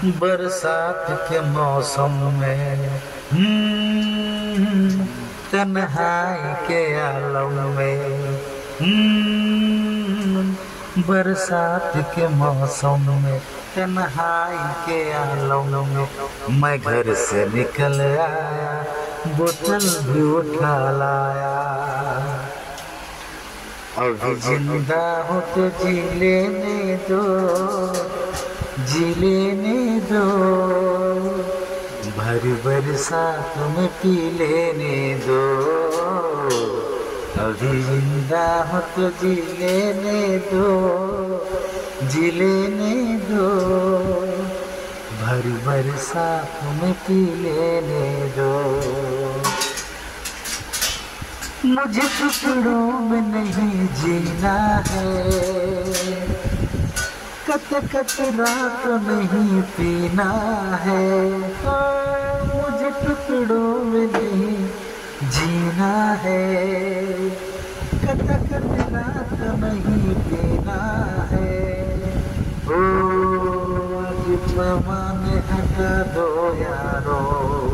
बरसात के मौसम में तन्हाई के आलम में बरसात के मौसम में तन्हाई के आलम में मैं घर से निकल आया, बोतल भी उठा लाया। अभी जिंदा हो तो जी लेने दो, जी लेने दो, भरी बरसात में पी लेने दो। अभी जिंदा हो तो जी लेने दो, जी लेने दो, भरी बरसात में पी लेने दो। मुझे टुकड़ों में नहीं जीना है, कत रात नहीं पीना है। मुझे टुकड़ों में नहीं जीना है, कत रात नहीं पीना है। ओ पैमाने हटा दो यारो,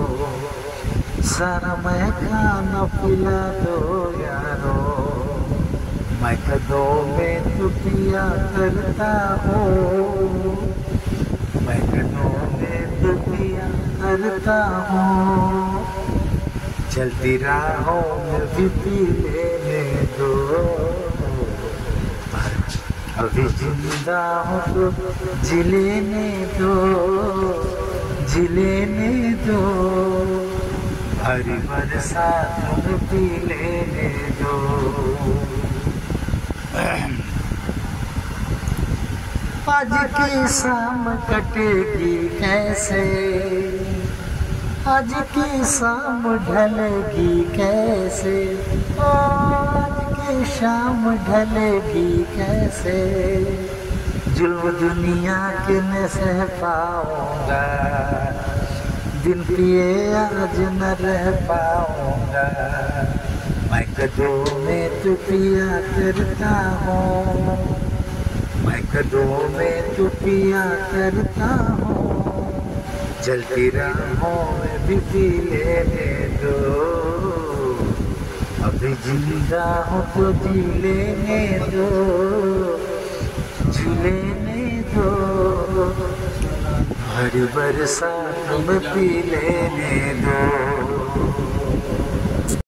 सारा मैं खाना पिला दो यारो। मैं कदों में तू पिया करता हूँ, मैं कदों में तू पिया करता हूँ। चलती राहों में भी पी लेने दो, अभी जिंदा हो तो जी लेने दो, जी लेने दो, हरी बरसात में पी लेने दो। आज की शाम कटेगी कैसे, आज की शाम ढलेगी कैसे, आज की शाम ढलेगी कैसे। जुल्म दुनिया के न सह पाऊंगा, दिन पिए आज न रह पाऊंगा। मैं कदों में तू पिया करता हूँ, मैं कदों में तू पिया करता हूँ। चलती राहों में भी पी लेने दो, अभी जिंदा हो तो जी लेने दो, जी लेने दो, हर बरसात में पी लेने दो।